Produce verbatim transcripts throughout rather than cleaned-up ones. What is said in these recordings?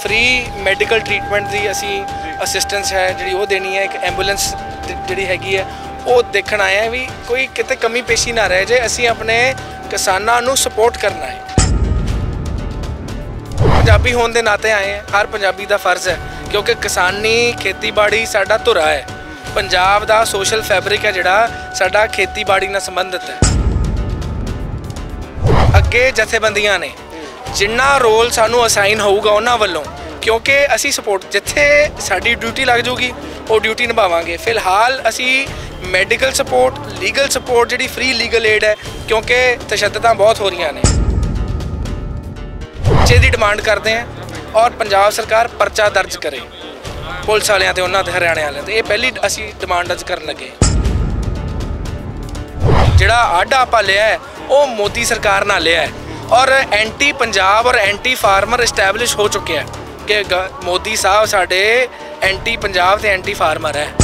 Free medical treatment की असी assistance है जी वो देनी है। एक एंबूलेंस जी हैगी है वो देखण आए हैं भी कोई किते कमी पेशी ना रह जाए। असी अपने किसानों नूं सपोर्ट करना है। पंजाबी होने के नाते आए हैं, हर पंजाबी का फर्ज है क्योंकि किसानी खेतीबाड़ी साडा धुरा है। पंजाब का सोशल फैब्रिक है जिहड़ा साडा खेतीबाड़ी नाल संबंधित है। अगे जथेबंदियां ने जिन्ना रोल सानू असाइन होगा उन्हां वल्लों क्योंकि असी सपोर्ट जिथे साडी ड्यूटी लग जूगी वो ड्यूटी निभावांगे। फिलहाल असी मैडिकल सपोर्ट लीगल सपोर्ट जिहड़ी फ्री लीगल एड है क्योंकि तशद्दुदां बहुत हो रही ने पर्चे की डिमांड करते हैं और पंजाब सरकार पर्चा दर्ज करे पुलिस वालियां ते उन्हां ते हरियाणे वालियां ते। ये पहली असी डिमांड दर्ज करन लगे। जिहड़ा आडा आपां लिया है वो मोदी सरकार नाल लिया है और एंटी पंजाब और एंटी फार्मर इस्टैबलिश हो चुके हैं कि मोदी साहब साडे एंटी पंजाब ते एंटी फार्मर है।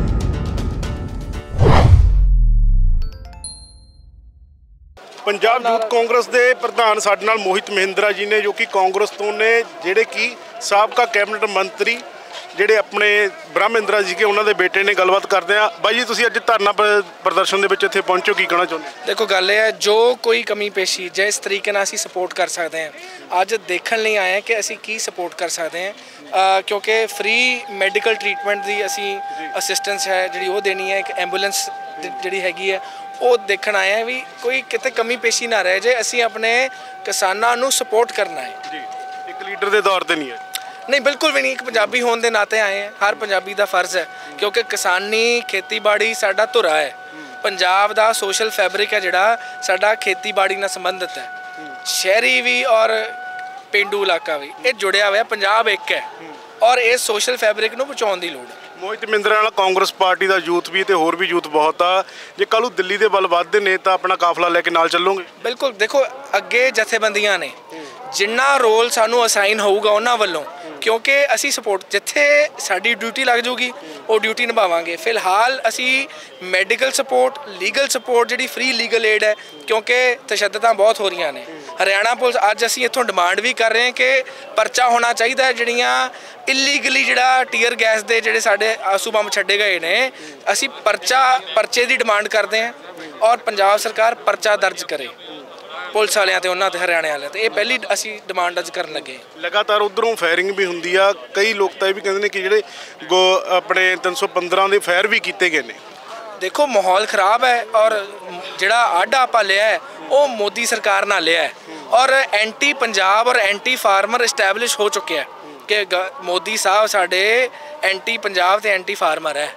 पंजाब यूथ कांग्रेस के प्रधान साडे नाल मोहित महिंद्रा जी ने जो कि कांग्रेस तो ने जिहड़े कि साबका कैबिनेट मंत्री ਜਿਹੜੇ अपने ब्रह्मेंद्रा जी के उन्होंने बेटे ने गलबात करते हैं। भाई जी तुसीं अज धरना प्रदर्शन के इत्थे पहुंचो की कहना चाहुंदे? देखो गल है जो कोई कमी पेशी जिस तरीके नाल असीं सपोर्ट कर सकते हैं अज देखण लई आए हैं कि असीं की सपोर्ट कर सकते हैं। आ, क्योंकि फ्री मैडिकल ट्रीटमेंट की असीं असिस्टेंस है जी वो देनी है। एक एंबूलेंस जी हैगी है वो देखण आए हैं भी कोई किते कमी पेशी ना रह जाए। असीं अपने किसानों नूं सपोर्ट करना है जी। एक लीडर के तौर पर नहीं है नहीं, बिल्कुल भी नहीं। एक पंजाबी होने के नाते आए हैं, हर पंजाबी का फर्ज है क्योंकि किसानी खेतीबाड़ी साडा धुरा है। पंजाब का सोशल फैब्रिक है जिहड़ा साडा खेतीबाड़ी नाल संबंधित है। शहरी भी और पेंडू इलाका भी ये जुड़िया हुआ। पंजाब एक है और इस सोशल फैब्रिक नूं बचाउण दी लोड़ है। मोहित महिंद्रा नाल कांग्रेस पार्टी का यूथ भी ते होर भी यूथ बहुत आ। जे कल दिल्ली के बल वधदे ने तां अपना काफला लैके नाल चलोगे? बिल्कुल। देखो अगे जथेबंदियां ने जिन्ना रोल सानू असाइन होगा उन्हां वल्लों क्योंकि असी सपोर्ट जिथे साडी ड्यूटी लग जूगी वो ड्यूटी निभावांगे। फिलहाल असी मैडिकल सपोर्ट लीगल सपोर्ट जिहड़ी फ्री लीगल एड है क्योंकि तशद्दुदां बहुत हो रही ने। हरियाणा पुलिस अज असी इत्थों डिमांड भी कर रहे हैं कि पर्चा होना चाहिए। जिहड़ियां इलीगली जिहड़ा टीयर गैस दे जिहड़े साडे आंसू बंब छड्डे गए ने असी पर्चा पर्चे की डिमांड करते हैं और पंजाब सरकार पर्चा दर्ज करे पुलिस वालियां ते उन्हां ते हरियाणे वालियां ते। ये पहली असी डिमांड दर्ज करन लगे। लगातार उधरों फायरिंग भी हुंदी आ। कई लोग तो ये भी कहते हैं कि जिहड़े गो अपने तीन सौ पंद्रह के फायर भी किए गए हैं। देखो माहौल खराब है और जिहड़ा आडा आपां लिया है वो मोदी सरकार नाल लिया है और एंटी पंजाब और एंटी फार्मर इस्टैबलिश हो चुके हैं कि मोदी साहब साडे एंटी पंजाब ते एंटी फार्मर है।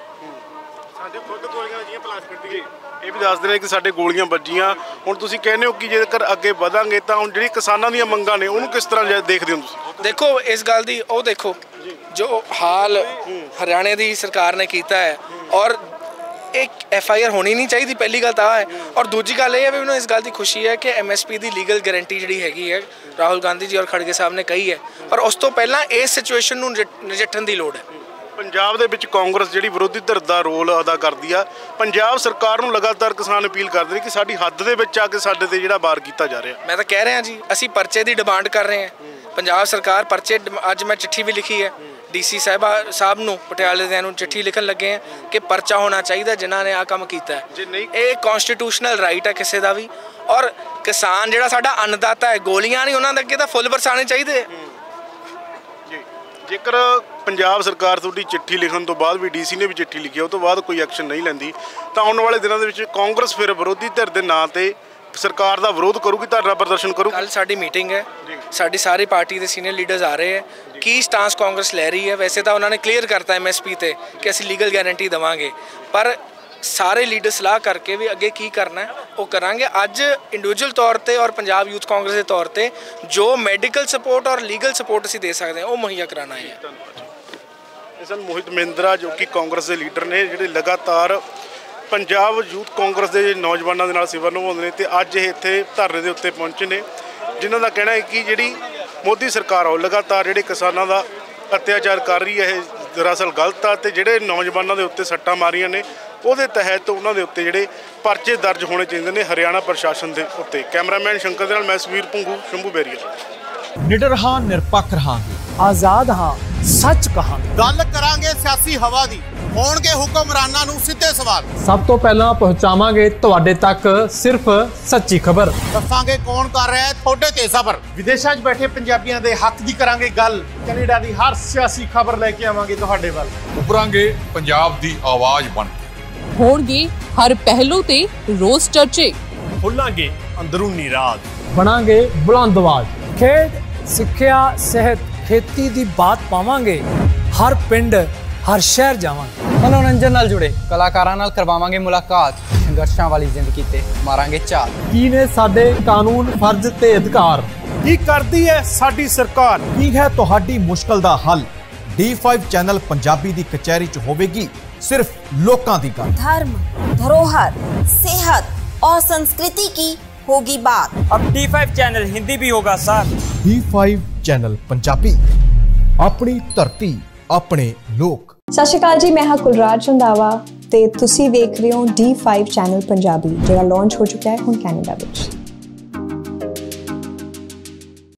साडे खुद गोलियां जियां प्लास्टिक दी ये भी दसदे ने कि साडे गोलियां बजियां। हुण तुसीं कहने हो कि जेकर अगे वधांगे तां हुण जिहड़ी किसानां दीयां मंगां ने उहनूं किस तरह देखदे हो तुसीं? देखो इस गल दी ओ देखो जो हाल हरियाणे दी सरकार ने कीता है और एक एफ आई आर होनी नहीं चाहिए। पहली गल तां है और दूजी गल ये है भी मैनूं इस गल की खुशी है कि एम एस पी की लीगल गारंटी जी हैगी है राहुल गांधी जी और खड़गे साहब ने कही है पर उस तो पहला इस सिचुएशन नूं नजिठण की लोड़ है। पंजाब दे विच कांग्रेस जिहड़ी विरोधी धिर दा रोल अदा करदी आ। पंजाब सरकार नूं लगातार किसान अपील करदे ने कि साडी हद दे विच आके साडे ते जिहड़ा वार कीता जा रिहा। मैं तो कह रहा जी असी पर्चे की डिमांड कर रहे हैं। पंजाब सरकार पर्चे अज मैं चिट्ठी भी लिखी है डी सी साहबा साहब नूं पटियाले दे नूं चिट्ठी लिखन लगे हैं कि पर्चा होना चाहिए जिन्हां ने आ काम कीता है। ये कॉन्स्टिट्यूशनल राइट है किसी का भी और किसान जिहड़ा साडा अन्नदाता है गोलियां नहीं उन्हां दे अगे तां फुੱਲ बरसाने चाहिए। जेकर पंजाब सरकार तुहाडी चिट्ठी लिखण तो बाद भी डी सी ने भी चिट्ठी लिखी उस तो बाद कोई एक्शन नहीं लैंदी तां आउण वाले दिनों दे विच कांग्रेस फिर विरोधी धिर दे नां ते सरकार का विरोध करूगी, धरना प्रदर्शन करूगी? कल साडी मीटिंग है, साडी सारी पार्टी के सीनियर लीडर्स आ रहे हैं। की स्टांस कांग्रेस लै रही है? वैसे तो उन्होंने क्लीयर करता एम एस पी ते कि असीं लीगल गारंटी देवांगे पर सारे लीडर सलाह करके भी अगे की करना है वो करांगे। अज इंडिविजुअल तौर पर और पंजाब यूथ कांग्रेस के तौर पर जो मैडिकल सपोर्ट और लीगल सपोर्ट असीं दे सकते हैं वो मुहैया कराना है। सन मोहित महिंद्रा जो कि कांग्रेस के लीडर ने जिहड़े लगातार पंजाब यूथ कांग्रेस के नौजवानों के नाल सेवा निभाउंदे ने ते अज ये इत्थे धरने के उत्ते पहुंचे ने जिन्हां दा कहना है कि जिहड़ी मोदी सरकार आ लगातार जिहड़े किसानां दा अत्याचार कर रही है दरअसल गलत आ ते जिहड़े नौजवानों के उत्ते सट्टां मारियां ने ਉਹਦੇ तहत उन्होंने उत्ते ਜਿਹੜੇ परचे दर्ज होने चाहिए ने हरियाणा प्रशासन के उत्ते। कैमरामैन शंकर दे नाल मैं सुवीर भुंगू शंभू बैरीਆ। निडर हां निरपक्ष रहांगे ਆਜ਼ਾਦ ਹਾਂ, ਸੱਚ ਕਹਾਂ। ਗੱਲ ਕਰਾਂਗੇ ਸਿਆਸੀ ਹਵਾ ਦੀ, ਹੋਣਗੇ ਹੁਕਮਰਾਨਾਂ ਨੂੰ ਸਿੱਧੇ ਸਵਾਲ। ਸਭ ਤੋਂ ਪਹਿਲਾਂ ਪਹੁੰਚਾਵਾਂਗੇ ਤੁਹਾਡੇ ਤੱਕ ਸਿਰਫ ਸੱਚੀ ਖਬਰ। ਦੱਸਾਂਗੇ ਕੌਣ ਕਰ ਰਿਹਾ ਹੈ ਤੁਹਾਡੇ ਤੇ ਸਬਰ। ਵਿਦੇਸ਼ਾਂ 'ਚ ਬੈਠੇ ਪੰਜਾਬੀਆਂ ਦੇ ਹੱਕ ਦੀ ਕਰਾਂਗੇ ਗੱਲ। ਕੈਨੇਡਾ ਦੀ ਹਰ ਸਿਆਸੀ ਖਬਰ ਲੈ ਕੇ ਆਵਾਂਗੇ ਤੁਹਾਡੇ ਵੱਲ। ਉਭਰਾਂਗੇ ਪੰਜਾਬ ਦੀ ਆਵਾਜ਼ ਬਣ ਕੇ। ਹੋਣਗੇ ਹਰ ਪਹਿਲੂ ਤੇ ਰੋਜ਼ ਚਰਚੇ। ਖੋਲਾਂਗੇ ਅੰਦਰੂਨੀ ਰਾਜ। ਬਣਾਂਗੇ ਬੁਲੰਦ ਆਵਾਜ਼। ਖੇਡ, ਸਿੱਖਿਆ, ਸਿਹਤ, ਖੇਤੀ ਦੀ ਬਾਤ ਪਾਵਾਂਗੇ। ਹਰ ਪਿੰਡ, ਹਰ ਸ਼ਹਿਰ ਜਾਵਾਂਗੇ। ਮਨੋਰੰਜਨ ਨਾਲ ਜੁੜੇ ਕਲਾਕਾਰਾਂ ਨਾਲ ਕਰਵਾਵਾਂਗੇ ਮੁਲਾਕਾਤ। ਸੰਘਰਸ਼ਾਂ ਵਾਲੀ ਜ਼ਿੰਦਗੀ ਤੇ ਮਾਰਾਂਗੇ ਝਾਤ। ਕੀ ਨੇ ਸਾਡੇ ਕਾਨੂੰਨ, ਫਰਜ਼ ਤੇ ਅਧਿਕਾਰ? ਕੀ ਕਰਦੀ ਹੈ ਸਾਡੀ ਸਰਕਾਰ? ਕੀ ਹੈ ਤੁਹਾਡੀ ਮੁਸ਼ਕਲ ਦਾ ਹੱਲ? ਡੀ ਫਾइव ਚੈਨਲ ਪੰਜਾਬੀ ਦੀ ਕਚਹਿਰੀ 'ਚ ਹੋਵੇਗੀ सिर्फ लोकां दी गल। धर्म, धरोहर, सेहत और संस्कृति की होगी बात। अब डी फाइव चैनल हिंदी भी होगा sir. D five channel Punjabi, अपनी धरती अपने लोक। सत श्री अकाल जी, मैं हाँ कुलराज रंधावा ते तुसी देख रहे हो डी फाइव चैनल पंजाबी, जो लॉन्च हो चुका है हुण कैनेडा विच।